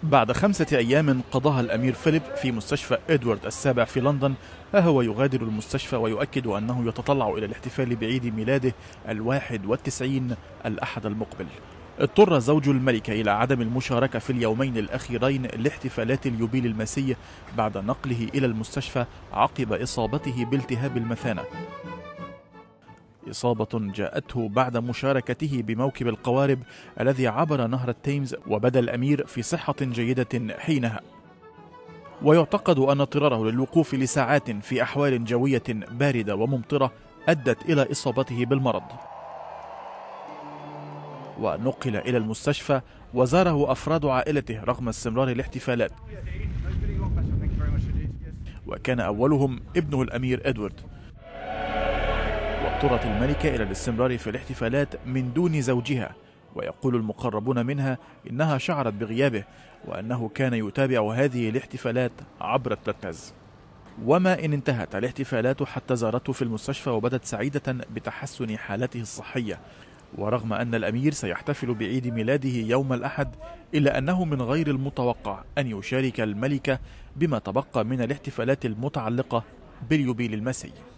بعد 5 أيام قضاها الأمير فيليب في مستشفى إدوارد السابع في لندن، ها هو يغادر المستشفى ويؤكد أنه يتطلع إلى الاحتفال بعيد ميلاده 91 الأحد المقبل. اضطر زوج الملكة إلى عدم المشاركة في اليومين الأخيرين لاحتفالات اليوبيل الماسي بعد نقله إلى المستشفى عقب إصابته بالتهاب المثانة، إصابة جاءته بعد مشاركته بموكب القوارب الذي عبر نهر التيمز، وبدا الأمير في صحة جيدة حينها. ويعتقد أن اضطراره للوقوف لساعات في أحوال جوية باردة وممطرة أدت إلى إصابته بالمرض، ونقل إلى المستشفى وزاره أفراد عائلته رغم استمرار الاحتفالات، وكان أولهم ابنه الأمير إدوارد. واضطرت الملكة إلى الاستمرار في الاحتفالات من دون زوجها، ويقول المقربون منها إنها شعرت بغيابه وأنه كان يتابع هذه الاحتفالات عبر التلفاز. وما إن انتهت الاحتفالات حتى زارته في المستشفى وبدت سعيدة بتحسن حالته الصحية، ورغم أن الأمير سيحتفل بعيد ميلاده يوم الأحد، إلا أنه من غير المتوقع أن يشارك الملكة بما تبقى من الاحتفالات المتعلقة باليوبيل الماسي.